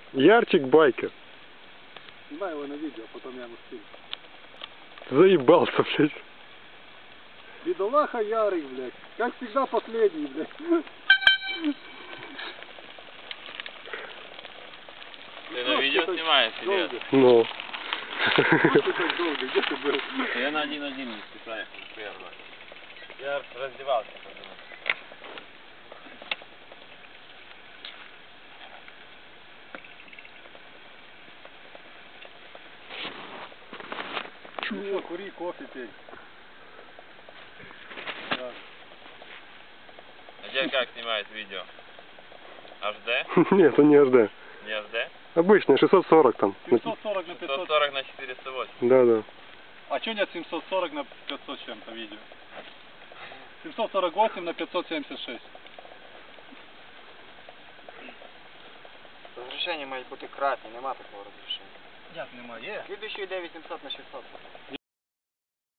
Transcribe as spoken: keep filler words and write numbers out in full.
Ярчик байкер. Снимай его на видео, а потом я ему скину. Заебался, блядь. Бедолаха Ярик, блядь. Как всегда последний, блядь. Ты на видео снимаешь, серьезно? Ну. Что ты так долго? Где ты был? Я на один-один не специально. Я раздевался. Ну что, кури, кофе пей. Да. А тебе как снимает видео? эйч ди? Нет, это не эйч ди. Не эйч ди? Обычный, шестьсот сорок там. семьсот сорок на пятьсот. сто сорок на четыреста восемь. Да, да. А что нет семьсот сорок на пятьсот с чем-то видео? семьсот сорок восемь на пятьсот семьдесят шесть. Розрішення мають бути кратні, нема такого розрішення. Як немає? Є. Слідуючий йде вісімсот на шістсот.